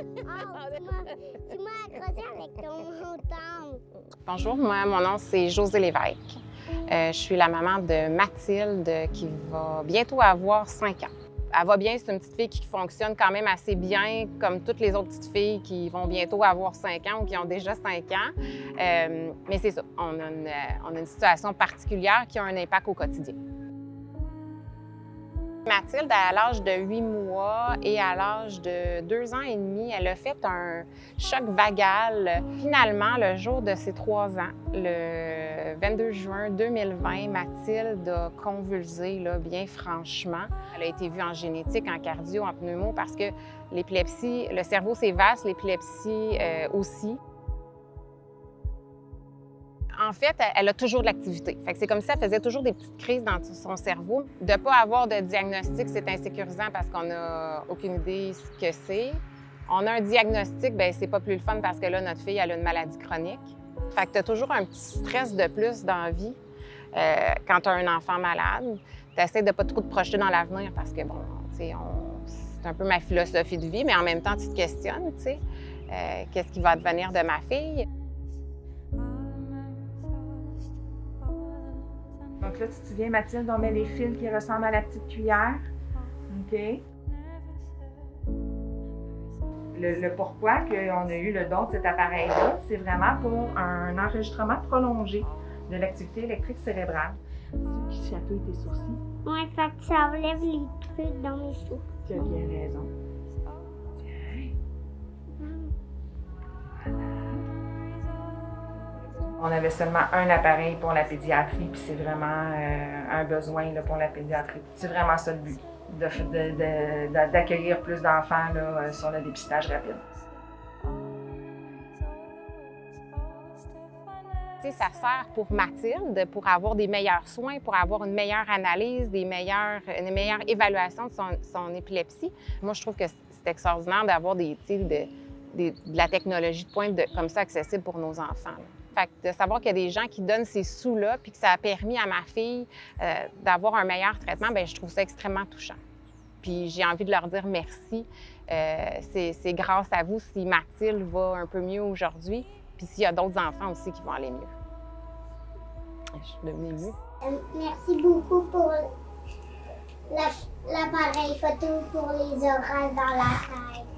Tu m'as accroché avec ton menton. Bonjour, mon nom c'est Josée Lévesque. Je suis la maman de Mathilde qui va bientôt avoir 5 ans. Elle va bien, c'est une petite fille qui fonctionne quand même assez bien, comme toutes les autres petites filles qui vont bientôt avoir 5 ans ou qui ont déjà 5 ans. Mais c'est ça, on a une situation particulière qui a un impact au quotidien. Mathilde, à l'âge de 8 mois et à l'âge de 2 ans et demi, elle a fait un choc vagal. Finalement, le jour de ses 3 ans, le 22 juin 2020, Mathilde a convulsé, là, bien franchement. Elle a été vue en génétique, en cardio, en pneumo, parce que l'épilepsie, le cerveau, c'est vaste, l'épilepsie aussi. En fait, elle a toujours de l'activité. C'est comme si elle faisait toujours des petites crises dans son cerveau. De ne pas avoir de diagnostic, c'est insécurisant parce qu'on n'a aucune idée ce que c'est. On a un diagnostic, bien, c'est pas plus le fun parce que là, notre fille, elle a une maladie chronique. Fait que tu as toujours un petit stress de plus dans la vie quand tu as un enfant malade. Tu essaies de ne pas trop te projeter dans l'avenir parce que, bon, c'est un peu ma philosophie de vie, mais en même temps, tu te questionnes, tu sais, qu'est-ce qui va devenir de ma fille? Donc là, tu te souviens, Mathilde, on met les fils qui ressemblent à la petite cuillère. OK. Le pourquoi qu'on a eu le don de cet appareil-là, c'est vraiment pour un enregistrement prolongé de l'activité électrique cérébrale. Qui chatouille tes sourcils. Ouais, fait que ça enlève les trucs dans mes sourcils. Tu as bien raison. On avait seulement un appareil pour la pédiatrie, puis c'est vraiment un besoin là, pour la pédiatrie. C'est vraiment ça le but, d'accueillir plus d'enfants là, sur le dépistage rapide. Ça sert pour Mathilde, pour avoir des meilleurs soins, pour avoir une meilleure analyse, une meilleure évaluation de son épilepsie. Moi, je trouve que c'est extraordinaire d'avoir de la technologie de pointe comme ça accessible pour nos enfants. Là. Fait que de savoir qu'il y a des gens qui donnent ces sous-là puis que ça a permis à ma fille d'avoir un meilleur traitement, bien, je trouve ça extrêmement touchant. Puis j'ai envie de leur dire merci. C'est grâce à vous si Mathilde va un peu mieux aujourd'hui, puis s'il y a d'autres enfants aussi qui vont aller mieux. Je suis devenue émue. Merci beaucoup pour l'appareil photo pour les oreilles dans la tête.